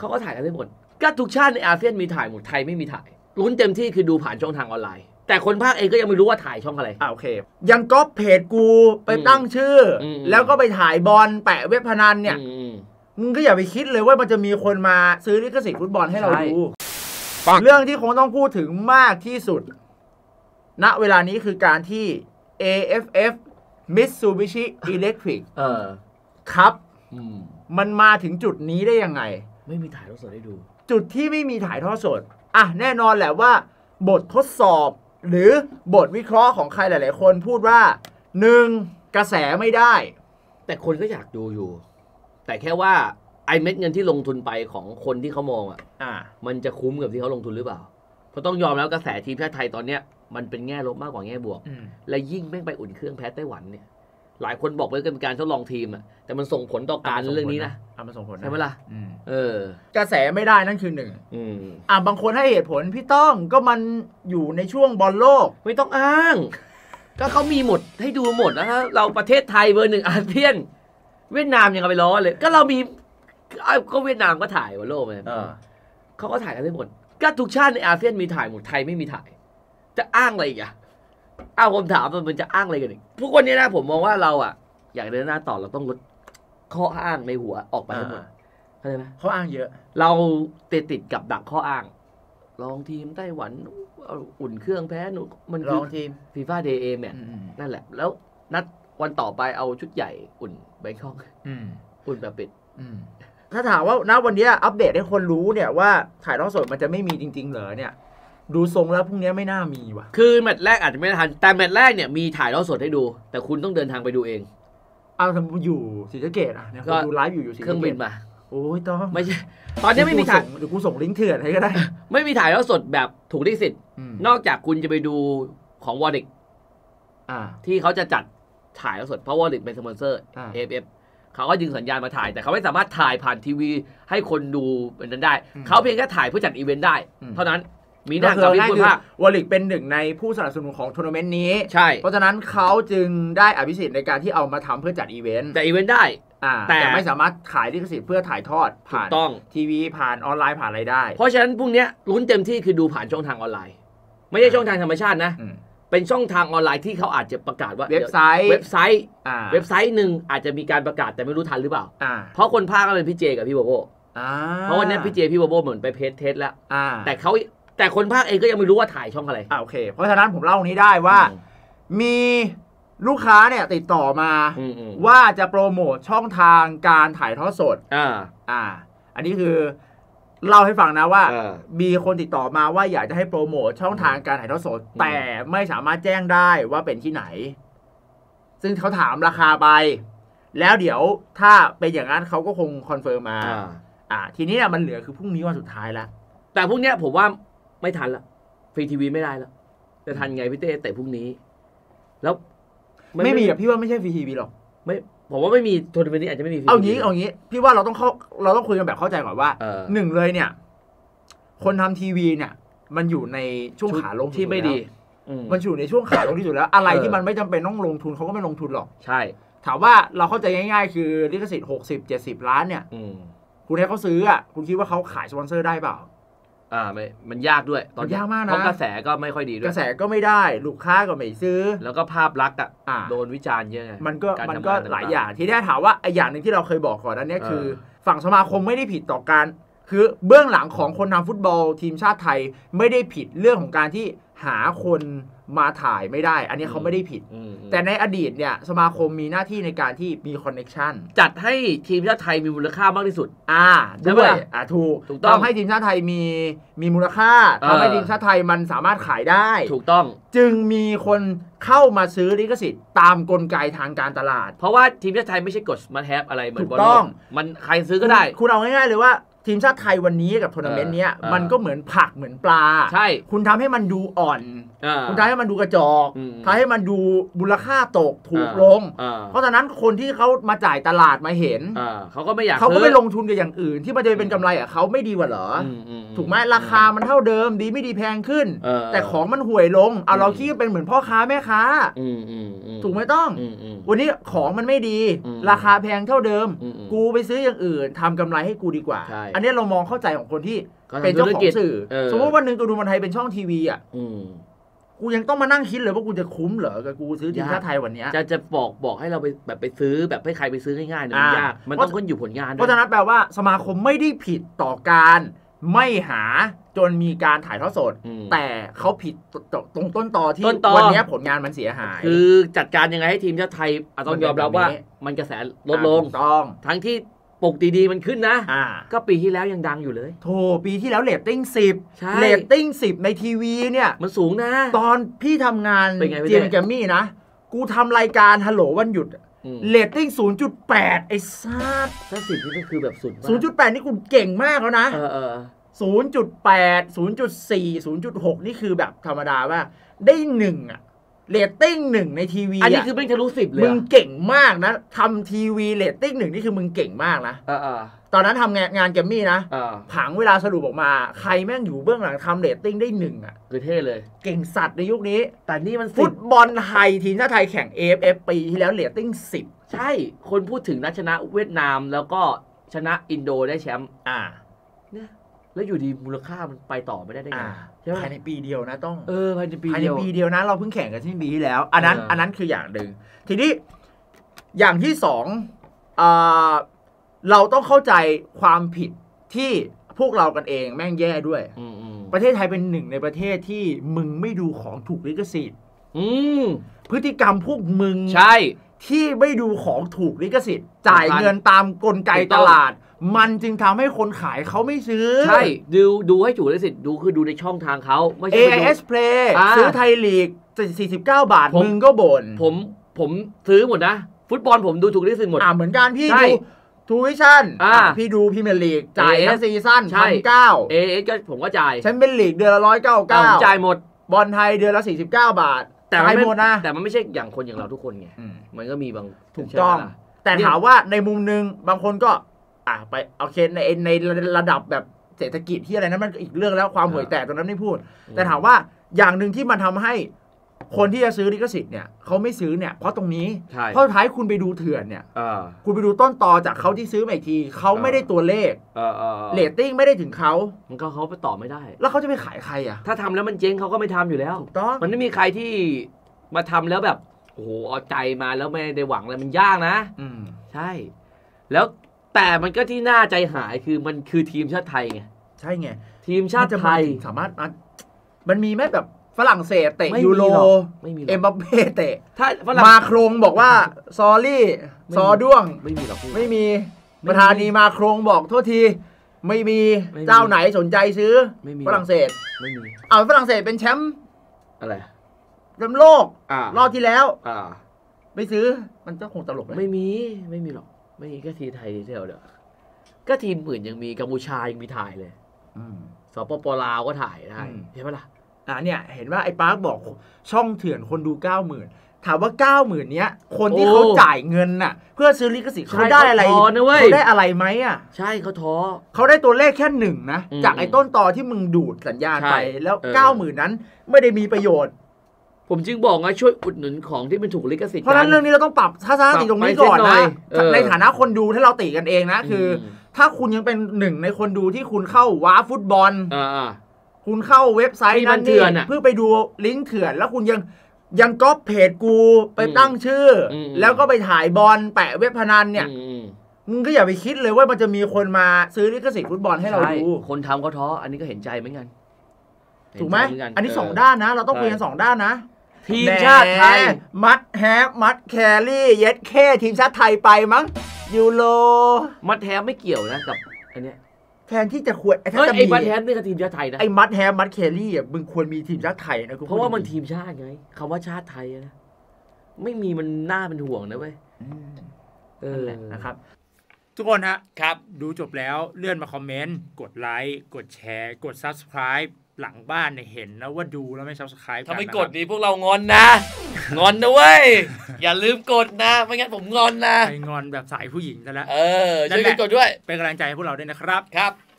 เขาก็ถ่ายกันได้หมดก็ทุกชาติในอาเซียนมีถ่ายหมดไทยไม่มีถ่ายลุ้นเต็มที่คือดูผ่านช่องทางออนไลน์แต่คนภาคเองก็ยังไม่รู้ว่าถ่ายช่องอะไรโอเคยังก๊อปเพจกูไปตั้งชื่อแล้วก็ไปถ่ายบอลแปะเว็บพนันเนี่ยมึงก็อย่าไปคิดเลยว่ามันจะมีคนมาซื้อลิขสิทธิ์ฟุตบอลให้เราดูเรื่องที่คงต้องพูดถึงมากที่สุดณเวลานี้คือการที่ AFF Mitsubishi Electric ครับมันมาถึงจุดนี้ได้ยังไงไม่มีถ่ายทอดสดให้ดูจุดที่ไม่มีถ่ายทอดสดแน่นอนแหละว่าบททดสอบหรือบทวิเคราะห์ของใครหลายๆคนพูดว่า1กระแสไม่ได้แต่คนก็อยากดูอยู่แต่แค่ว่าไอ้เม็ดเงินที่ลงทุนไปของคนที่เขามองมันจะคุ้มกับที่เขาลงทุนหรือเปล่าเพราะต้องยอมแล้วกระแสทีมชาติไทยตอนเนี้ยมันเป็นแง่ลบมากกว่าแง่บวกและยิ่งแม่งไปอุ่นเครื่องแพ้ไต้หวันเนี่ยหลายคนบอกว่าเป็นการทดลองทีมแต่มันส่งผลต่อการเรื่องนี้นะมันส่งผลใช่ไหมล่ะกระแสไม่ได้นั่นคือ1บางคนให้เหตุผลพี่ต้องก็มันอยู่ในช่วงบอลโลกไม่ต้องอ้างก็เขามีหมดให้ดูหมดนะฮะเราประเทศไทยเบอร์1อาเซียนเวียดนามยังเอาไปล้อเลยก็เรามีก็เวียดนามก็ถ่ายบอลโลกเลยเขาก็ถ่ายกันได้หมดก็ทุกชาติในอาเซียนมีถ่ายหมดไทยไม่มีถ่ายจะอ้างอะไรอีกผมถามมันจะอ้างอะไรกันอีกทุกวันนี้นะผมมองว่าเราอยากเดินหน้าต่อเราต้องลดข้ออ้างในหัวออกไปทั้งหมดเข้าใจไหมข้ออ้างเยอะเราติดกับดักข้ออ้างลองทีมไต้หวันอุ่นเครื่องแพ้มันลองทีมฟีฟ่าเดย์เนี่ยนั่นแหละแล้วนัดวันต่อไปเอาชุดใหญ่อุ่นแบงคอกอุ่นแบบปิดถ้าถามว่าณวันนี้อัปเดตให้คนรู้เนี่ยว่าถ่ายทอดสดมันจะไม่มีจริงๆเหรอเนี่ยดูทรงแล้วพรุ่งนี้ไม่น่ามีว่ะคือแมตช์แรกอาจจะไม่ทันแต่แมตช์แรกเนี่ยมีถ่ายทอดสดให้ดูแต่คุณต้องเดินทางไปดูเองทำอยู่ศรีสะเกษเนี่ยดูไลฟ์อยู่ศรีสะเกษเครื่องบินมาโอ้ยต้องไม่ใช่ตอนนี้ไม่มีถ่ายเดี๋ยวกูส่งลิงก์เถื่อนให้ก็ได้ไม่มีถ่ายทอดสดแบบถูกลิขสิทธิ์นอกจากคุณจะไปดูของวอลลิกที่เขาจะจัดถ่ายทอดสดเพราะวอลลิกเป็นสปอนเซอร์ AFF เขาก็ดึงสัญญาณมาถ่ายแต่เขาไม่สามารถถ่ายผ่านทีวีให้คนดูเป็นนั้นได้เขาเพียงแค่ถ่ายเพื่อจัดอีเวนต์ได้เท่านั้นมีหน้ากับพี่คุณภาพวอลลิกเป็นหนึ่งในผู้สนับสนุนของทัวร์นาเมนต์นี้ใช่เพราะฉะนั้นเขาจึงได้อภิสิทธิ์ในการที่เอามาทำเพื่อจัดอีเวนต์แต่อีเวนต์ได้แต่ไม่สามารถขายลิขสิทธิ์เพื่อถ่ายทอดผ่านทีวีผ่านออนไลน์ผ่านอะไรได้เพราะฉะนั้นพวกนี้ลุ้นเต็มที่คือดูผ่านช่องทางออนไลน์ไม่ใช่ช่องทางธรรมชาตินะเป็นช่องทางออนไลน์ที่เขาอาจจะประกาศว่าเว็บไซต์หนึ่งอาจจะมีการประกาศแต่ไม่รู้ทันหรือเปล่าเพราะคนภาคก็เป็นพี่เจกับพี่โบโบเพราะวันนี้พี่เจพี่โบโบเหมือนไปเทสแล้วแต่คนภาคเองก็ยังไม่รู้ว่าถ่ายช่องอะไรโอเคเพราะฉะนั้นผมเล่าตรงนี้ได้ว่ามีลูกค้าเนี่ยติดต่อมาว่าจะโปรโมทช่องทางการถ่ายทอดสดอันนี้คือเล่าให้ฟังนะว่ามีคนติดต่อมาว่าอยากจะให้โปรโมทช่องทางการถ่ายทอดสดแต่ไม่สามารถแจ้งได้ว่าเป็นที่ไหนซึ่งเขาถามราคาไปแล้วเดี๋ยวถ้าเป็นอย่างนั้นเขาก็คงคอนเฟิร์มมาทีนี้มันเหลือคือพรุ่งนี้วันสุดท้ายแล้วแต่พรุ่งนี้ผมว่าไม่ทันละฟรีทีวีไม่ได้แล้วจะทันไงพี่เต้แต่พรุ่งนี้แล้วไม่มีพี่ว่าไม่ใช่ฟรีทีวีหรอกไม่ผมว่าไม่มีทัวร์นาเมนต์นี้อาจจะไม่มีเอางี้พี่ว่าเราต้องคุยกันแบบเข้าใจก่อนว่าหนึ่งเลยเนี่ยคนทำทีวีเนี่ยมันอยู่ในช่วงขาลงที่ไม่ดีมันอยู่ในช่วงขาลงที่สุดแล้วอะไรที่มันไม่จำเป็นต้องลงทุนเขาก็ไม่ลงทุนหรอกใช่ถามว่าเราเข้าใจง่ายๆคือลิขสิทธิ์60-70 ล้านเนี่ยคุณให้เขาซื้อคุณคิดว่าเขาขายสปอนเซอร์ได้เปล่ามันยากด้วยตอนยากมากนะเพราะกระแสก็ไม่ค่อยดีด้วยกระแสก็ไม่ได้ลูกค้าก็ไม่ซื้อแล้วก็ภาพลักษณ์โดนวิจารณ์เยอะไงมันก็หลายอย่างที่ได้ถามว่าไอ้อย่างหนึ่งที่เราเคยบอกก่อนนั้นเนี่ยคือฝั่งสมาคมไม่ได้ผิดต่อการคือเบื้องหลังของคนทำฟุตบอลทีมชาติไทยไม่ได้ผิดเรื่องของการที่หาคนมาถ่ายไม่ได้อันนี้เขาไม่ได้ผิดแต่ในอดีตเนี่ยสมาคมมีหน้าที่ในการที่มีคอนเนคชั่นจัดให้ทีมชาติไทยมีมูลค่ามากที่สุดด้วยถูกต้องทำให้ทีมชาติไทยมีมูลค่าทำให้ทีมชาติไทยมันสามารถขายได้ถูกต้องจึงมีคนเข้ามาซื้อลิขสิทธิ์ตามกลไกทางการตลาดเพราะว่าทีมชาติไทยไม่ใช่กดมันแฮปอะไรเหมือนบอลโลกมันใครซื้อก็ได้คุณเอาง่ายๆเลยว่าทีมชาติไทยวันนี้กับทัวร์นาเมนต์นี้มันก็เหมือนผักเหมือนปลาใช่คุณทำให้มันดูอ่อนคุณทำให้มันดูกระจอกทำให้มันดูมูลค่าตกถูกลงเพราะฉะนั้นคนที่เขามาจ่ายตลาดมาเห็นเขาก็ไม่อยากเขาก็ไม่ลงทุนกับอย่างอื่นที่มันจะเป็นกำไรเขาไม่ดีกว่าเหรอถูกไหมราคามันเท่าเดิมดีไม่ดีแพงขึ้นแต่ของมันห่วยลงเราคิดเป็นเหมือนพ่อค้าแม่ค้าถูกไหมต้องวันนี้ของมันไม่ดีราคาแพงเท่าเดิมกูไปซื้ออย่างอื่นทำกำไรให้กูดีกว่าอันนี้เรามองเข้าใจของคนที่เป็นเจ้าของสื่อสมมติวันหนึ่งตัวดูมันไทยเป็นช่องทีวีอ่ะกูยังต้องมานั่งคิดเลยว่ากูจะคุ้มเหรอกับกูซื้อทีมชาติไทยวันนี้จะบอกให้เราไปแบบไปซื้อแบบให้ใครไปซื้อง่ายๆเนี่ยมันยากมันต้องขึ้นอยู่ผลงานด้วยเพราะฉะนั้นแปลว่าสมาคมไม่ได้ผิดต่อการไม่หาจนมีการถ่ายทอดสดแต่เขาผิดตรงต้นตอที่วันนี้ผลงานมันเสียหายคือจัดการยังไงให้ทีมชาติไทยต้องยอมรับว่ามันกระแสลดลงต้องทั้งที่ปกดีๆมันขึ้นนะก็ปีที่แล้วยังดังอยู่เลยโธ่ปีที่แล้วเรตติ้ง10เรตติ้ง10ในทีวีเนี่ยมันสูงนะตอนพี่ทำงานเจมส์แกมมี่นะกูทำรายการฮัลโหลวันหยุดเรตติ้ง 0.8 ไอ้ซัดถ้า10นี่ก็คือแบบสุด 0.8 นี่กูเก่งมากแล้วนะ0.8 0.4 0.6 นี่คือแบบธรรมดามากได้1อ่ะเรตติ้ง1ในทีวีอันนี้คือไม่ทะลุ10เลยมึงเก่งมากนะทำทีวีเรตติ้ง1นี่คือมึงเก่งมากนะตอนนั้นทำงานแกมมี่นะผังเวลาสรุปออกมาใครแม่งอยู่เบื้องหลังทำเรตติ้งได้1อ่ะคือเท่เลยเก่งสัตว์ในยุคนี้แต่นี่มันฟุตบอลไทยทีมชาติไทยแข่ง AFF ปีที่แล้วเรตติ้ง10 ใช่คนพูดถึงนัดชนะเวียดนามแล้วก็ชนะอินโดได้แชมป์เนี่ยแล้วอยู่ดีมูลค่ามันไปต่อไม่ได้ไงภายในปีเดียวนะต้องภายในปีเดียวนะเราเพิ่งแข่งกันที่ปีที่แล้วอันนั้นคืออย่างหนึ่งทีนี้อย่างที่สองเราต้องเข้าใจความผิดที่พวกเรากันเองแม่งแย่ด้วยประเทศไทยเป็นหนึ่งในประเทศที่มึงไม่ดูของถูกลิขสิทธิ์พฤติกรรมพวกมึงใช่ที่ไม่ดูของถูกลิขสิทธิ์จ่ายเงินตามกลไกตลาดมันจึงทำให้คนขายเขาไม่ซื้อใช่ดูให้ถูกลิขสิทธิ์ดูในช่องทางเขาไม่ใช่ AIS Play ซื้อไทยลีก49 บาทมึงก็บ่นผมซื้อหมดนะฟุตบอลผมดูถูกลิขสิทธิ์หมดเหมือนกันพี่ดูทูวิชั่นพี่ดูพรีเมียร์ลีกจ่ายทั้งซีซั่น1,900 AIS ก็ผมก็จ่ายแชมเปี้ยนลีกเดือนละ199 จ่ายหมดบอลไทยเดือนละ49 บาทแต่ไม่หมดนะแต่มันไม่ใช่อย่างคนอย่างเราทุกคนไงมันก็มีบางถูกต้องแต่ถามว่าในมุมนึงบางคนก็ไปโอเคในระดับแบบเศรษฐกิจที่อะไรนั้นมันอีกเรื่องแล้วความห่วยแตกตรงนั้นไม่พูดแต่ถามว่าอย่างหนึ่งที่มันทำให้คนที่จะซื้อลิขสิทธิ์เนี่ยเขาไม่ซื้อเนี่ยเพราะตรงนี้เพราะท้ายคุณไปดูเถื่อนเนี่ยคุณไปดูต้นตอจากเขาที่ซื้อมาอีกทีเขาไม่ได้ตัวเลขเรตติ้งไม่ได้ถึงเขามันก็เขาไปต่อไม่ได้แล้วเขาจะไปขายใครถ้าทำแล้วมันเจ๊งเขาก็ไม่ทำอยู่แล้วถูกต้องมันไม่มีใครที่มาทำแล้วแบบโอ้โหเอาใจมาแล้วไม่ได้หวังอะไรมันยากนะใช่แล้วแต่มันก็ที่น่าใจหายคือมันคือทีมชาติไทยไงใช่ไงทีมชาติไทยสามารถมันมีไหมแบบฝรั่งเศสเตะยูโรเอ็มบัปเป้เตะมาโครงบอกว่าซอรี่ซอด้วงไม่มีหรอกไม่มีประธานีมาโครงบอกโทษทีไม่มีเจ้าไหนสนใจซื้อฝรั่งเศสไม่มีฝรั่งเศสเป็นแชมป์อะไรแชมป์โลกรอบที่แล้วไม่ซื้อมันก็คงตลกไม่มีหรอกไม่มีก็ทีไทยเดียวเดียวก็ทีมอื่นยังมีกัมพูชายังมีถ่ายเลยสปป.ลาวก็ถ่ายได้ใช่ไหมล่ะเนี่ยเห็นว่าไอ้ปาร์คบอกช่องเถื่อนคนดู 90,000 ถามว่า 90,000 เนี้ยคนที่เขาจ่ายเงินน่ะเพื่อซื้อลิขสิทธิ์เขาได้อะไรเขาได้อะไรไหมใช่เขาท้อเขาได้ตัวเลขแค่1นะจากไอ้ต้นตอที่มึงดูดสัญญาณไปแล้ว 90,000 นั้นไม่ได้มีประโยชน์ผมจึงบอกว่าช่วยอุดหนุนของที่เป็นถูกลิขสิทธิ์เพราะฉะนั้นเรื่องนี้เราต้องปรับทัศนคติตรงนี้ก่อนนะในฐานะคนดูถ้าเราติกันเองนะคือถ้าคุณยังเป็นหนึ่งในคนดูที่คุณเข้าว้าฟุตบอลคุณเข้าเว็บไซต์นั้นเพื่อไปดูลิงก์เถื่อนแล้วคุณยังก๊อปเพจกูไปตั้งชื่อแล้วก็ไปถ่ายบอลแปะเว็บพนันเนี่ยมึงก็อย่าไปคิดเลยว่ามันจะมีคนมาซื้อลิขสิทธิ์ฟุตบอลให้เราดูคนทำเขาท้ออันนี้ก็เห็นใจเหมือนกันถูกไหมอันนี้2ด้านนะเราต้องคุยกัน2ด้านนะทีมชาติไทยมัดแฮปมัดแครี่เย็ดแค่ทีมชาติไทยไปมั้งยูโรมัดแฮปไม่เกี่ยวนะกับอันเนี้ยแทนที่จะควรไอ้มัดแฮปนี่ก็ทีมชาติไทยนะไอ้มัดแฮปมัดแครี่มึงควรมีทีมชาติไทยนะเพราะว่ามันทีมชาติไงคำว่าชาติไทยนะไม่มีมันน่าเป็นห่วงนะเว้ยนะครับทุกคนครับดูจบแล้วเลื่อนมาคอมเมนต์กดไลค์กดแชร์กด Subscribe หลังบ้านเนี่ยเห็นนะว่าดูแล้วไม่ Subscribe ถ้าไม่กดนี่พวกเรางอนนะงอนนะเว้ยอย่าลืมกดนะไม่งั้นผมงอนนะไปงอนแบบสายผู้หญิงซะแล้วช่วยกันกดด้วยเป็นกำลังใจให้พวกเราด้วยนะครับครับ